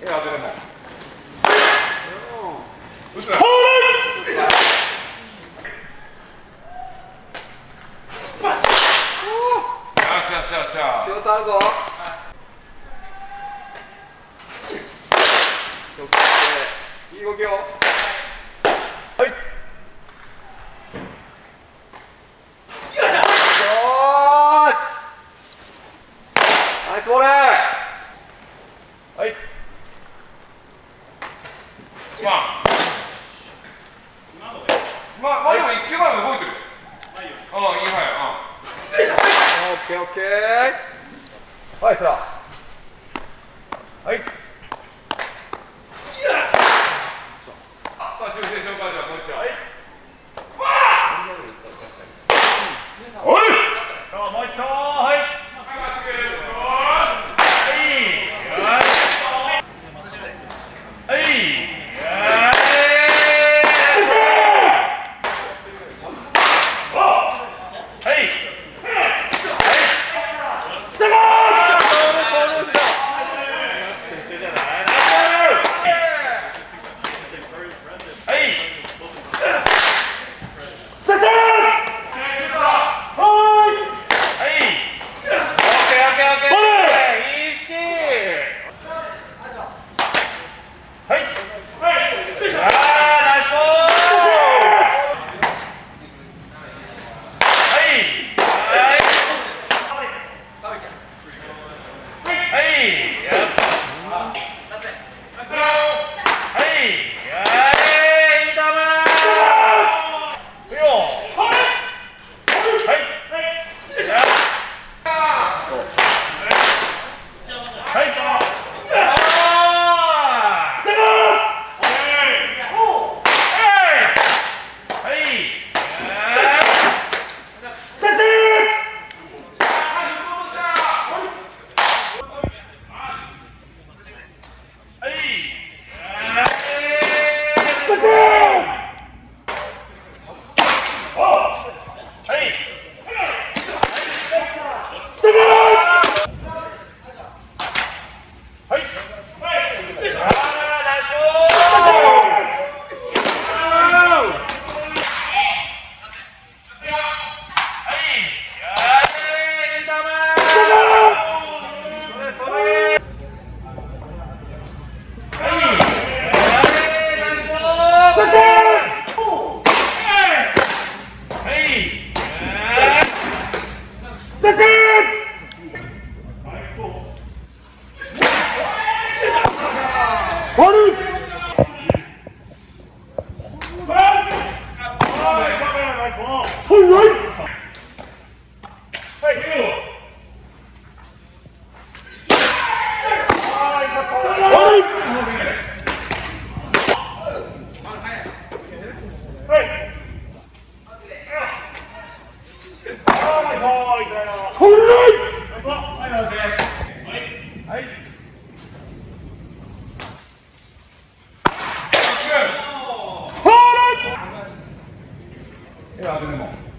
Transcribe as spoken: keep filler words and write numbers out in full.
え、当てれも。打つ。 強さあるぞ。いい動きよ。はい。よーし。ナイスボール。はい。 まあ。まあ、まあ、でも一球前も動いてる。ああ、いいはい、ああ。 オッケーオッケー。はい、さあ。はい。 さあ、修正しようか、じゃあ、こっちは。はい。 おい。さあ、もう一丁。はい。はい。 当てても。